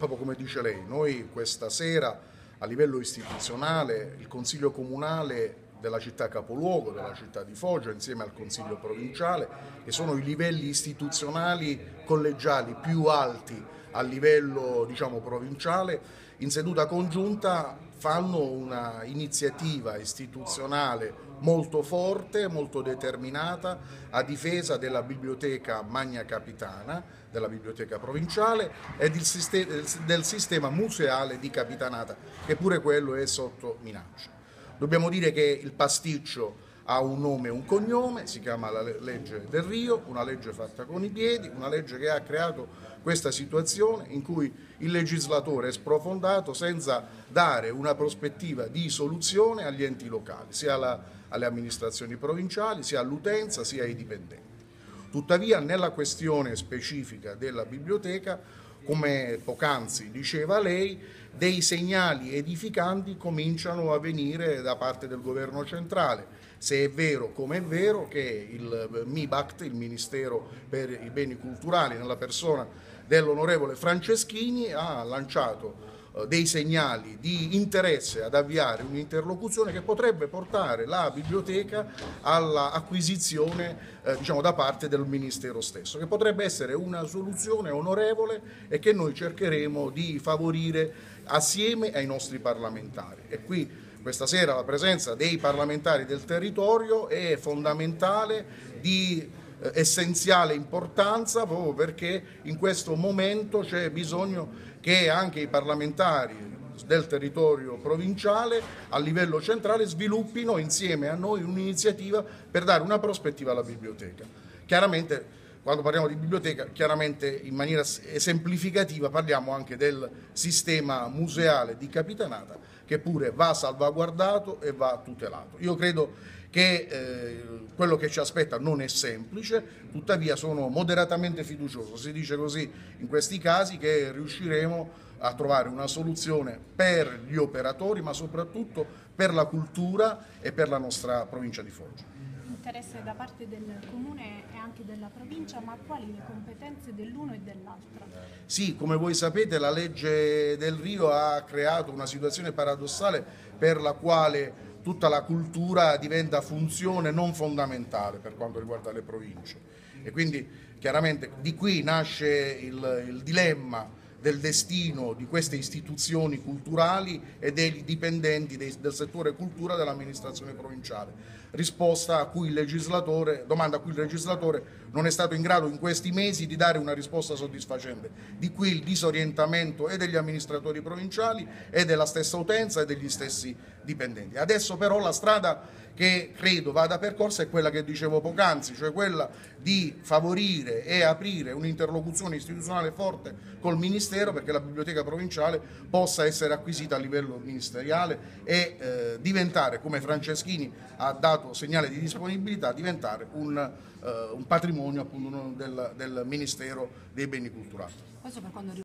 proprio come dice lei, noi questa sera a livello istituzionale il Consiglio Comunale della città capoluogo, della città di Foggia, insieme al Consiglio provinciale, che sono i livelli istituzionali collegiali più alti a livello, diciamo, provinciale, in seduta congiunta fanno una iniziativa istituzionale molto forte, molto determinata a difesa della biblioteca Magna Capitana, della biblioteca provinciale e del sistema museale di Capitanata, che pure quello è sotto minaccia. Dobbiamo dire che il pasticcio ha un nome e un cognome, si chiama la legge Del Rio, una legge fatta con i piedi, una legge che ha creato questa situazione in cui il legislatore è sprofondato senza dare una prospettiva di soluzione agli enti locali, sia alle amministrazioni provinciali, sia all'utenza, sia ai dipendenti. Tuttavia, nella questione specifica della biblioteca, come poc'anzi diceva lei, dei segnali edificanti cominciano a venire da parte del governo centrale. Se è vero, come è vero, che il MIBACT, il Ministero per i Beni Culturali, nella persona dell'onorevole Franceschini, ha lanciato dei segnali di interesse ad avviare un'interlocuzione che potrebbe portare la biblioteca all'acquisizione diciamo, da parte del Ministero stesso, che potrebbe essere una soluzione onorevole e che noi cercheremo di favorire assieme ai nostri parlamentari. E qui questa sera la presenza dei parlamentari del territorio è fondamentale, di essenziale importanza, proprio perché in questo momento c'è bisogno che anche i parlamentari del territorio provinciale a livello centrale sviluppino insieme a noi un'iniziativa per dare una prospettiva alla biblioteca. Chiaramente quando parliamo di biblioteca, chiaramente in maniera esemplificativa parliamo anche del sistema museale di Capitanata, che pure va salvaguardato e va tutelato. Io credo che quello che ci aspetta non è semplice, tuttavia sono moderatamente fiducioso, si dice così in questi casi, che riusciremo a trovare una soluzione per gli operatori, ma soprattutto per la cultura e per la nostra provincia di Foggia. Interesse da parte del Comune e anche della provincia, ma quali le competenze dell'uno e dell'altro? Sì, come voi sapete la legge Del Rio ha creato una situazione paradossale per la quale tutta la cultura diventa funzione non fondamentale per quanto riguarda le province e quindi chiaramente di qui nasce il dilemma del destino di queste istituzioni culturali e dei dipendenti del settore cultura dell'amministrazione provinciale, risposta a cui domanda a cui il legislatore non è stato in grado in questi mesi di dare una risposta soddisfacente. Di qui il disorientamento e degli amministratori provinciali e della stessa utenza e degli stessi dipendenti. Adesso però la strada che credo vada percorsa è quella che dicevo poc'anzi, cioè quella di favorire e aprire un'interlocuzione istituzionale forte col Ministero perché la biblioteca provinciale possa essere acquisita a livello ministeriale e diventare, come Franceschini ha dato segnale di disponibilità, diventare un patrimonio appunto del Ministero dei Beni Culturali.